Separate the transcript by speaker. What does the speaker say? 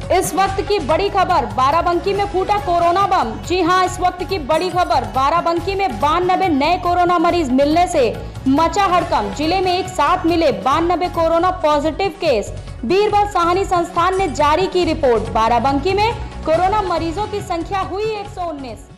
Speaker 1: इस वक्त की बड़ी खबर, बाराबंकी में फूटा कोरोना बम। जी हां, इस वक्त की बड़ी खबर, बाराबंकी में 92 नए कोरोना मरीज मिलने से मचा हड़कंप। जिले में एक साथ मिले 92 corona positive case. Birbal Sahni संस्थान ने जारी की रिपोर्ट। बाराबंकी में कोरोना मरीजों की संख्या हुई 119।